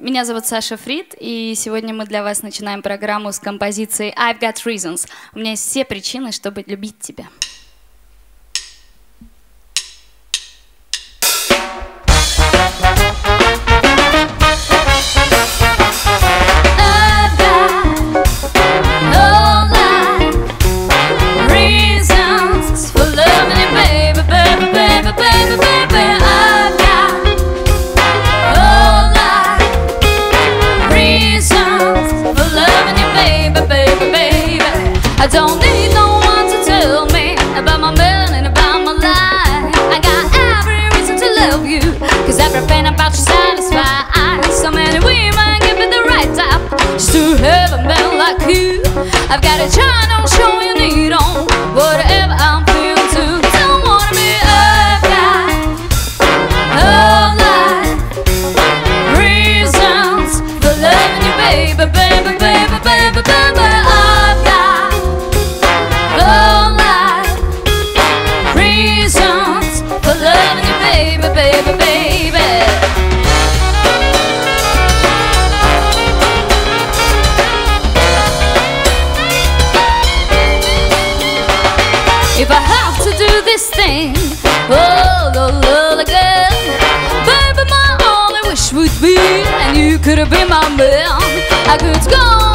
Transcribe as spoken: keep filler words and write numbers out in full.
Меня зовут Саша Фрид, и сегодня мы для вас начинаем программу с композицией I've Got Reasons. У меня есть все причины, чтобы любить тебя. I don't need no one to tell me about my man and about my life. I got every reason to love you, cause everything about you satisfies. So many women give me the right type just to have a man like you. I've got a channel show you need on whatever I'm feeling to. Don't wanna be I've got a lot reasons for loving you, baby, baby, baby, baby, baby. I've got baby, baby, baby. If I have to do this thing all over again, baby, my only wish would be, and you could have been my man. I could go